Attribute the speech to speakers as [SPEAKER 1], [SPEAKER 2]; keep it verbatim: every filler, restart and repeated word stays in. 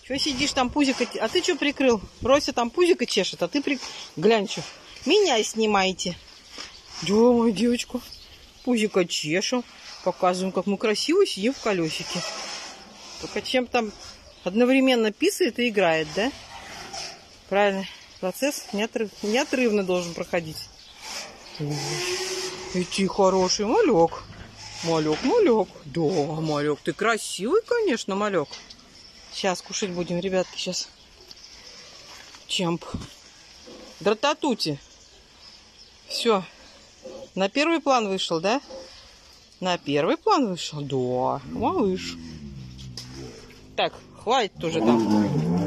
[SPEAKER 1] Че сидишь там, пузико... А ты что прикрыл? Рося там пузико чешет, а ты при... Глянь, что. Меня снимайте. Да, мою девочку. Пузико чешу. Показываем, как мы красиво сидим в колесике. Только чем там одновременно писает и играет, да? Правильно. Процесс неотрыв... неотрывно должен проходить. И ты хороший малек. Малек, малек. Да, малек, ты красивый, конечно, малек. Сейчас кушать будем, ребятки, сейчас. Чемп. Дрататути. Все. На первый план вышел, да? На первый план вышел? Да, малыш. Так, хватит уже там.